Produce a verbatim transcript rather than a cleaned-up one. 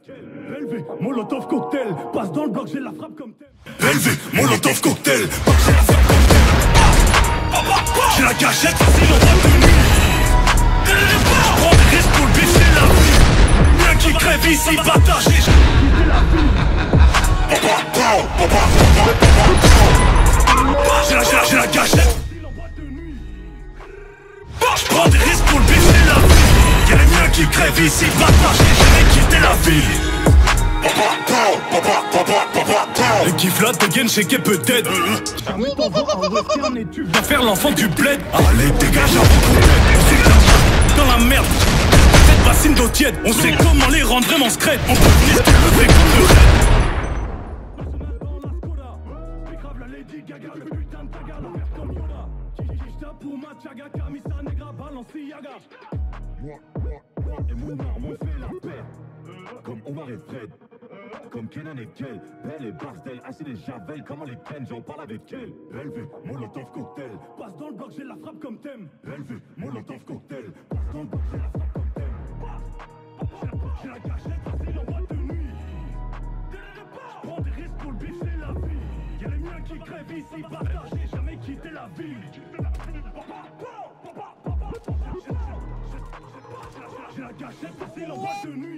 Élevé, Molotov cocktail, passe dans le bloc, j'ai la frappe comme thème. Élevé, Molotov cocktail, passe j'ai la frappe comme thème. J'ai la gâchette, facile en boîte de nuit. J'prends des risques pour le bif, c'est la vie. Bien qui crève ici, bâtard, j'ai J'ai la, j'ai la, j'ai la gâchette. J'prends des risques pour le bif, c'est la vie. Y'a les miens qui crèvent ici, bâtard, j'ai jamais quitté la ville. Et qui flatte de gain chez qui peut-être Jamais t'envoies un western et tu vas faire l'enfant du bled. Allez dégage avant qu'on t'aide. On sait que dans la merde. Cette bassine d'eau tiède. On sait comment les rendre vraiment scred. On peut venir te lever comme le raid. Grave la Lady Gaga, le putain de taga, l'envers comme Yoda. Kishta pour ma tchaga, Kamisa Negra, Balenciaga. Et mon arme, on fait la paix. Comme Omar et Fred. Comme Kenan et Kel, Belle et Barcel, Achille et Javel, comment les prennent, j'en parle avec elle. Élevé, Molotov cocktail, passe dans le bloc, j'ai la frappe comme thème. Élevé, Molotov cocktail, passe dans le bloc, j'ai la frappe comme thème. J'ai la gâchette, facile en boîte de nuit. J'prends des risques pour le bif, c'est la vie. Y'a les miens qui crèvent ici, bâtard, j'ai jamais quitté la ville. J'ai la gâchette, facile en boîte de nuit.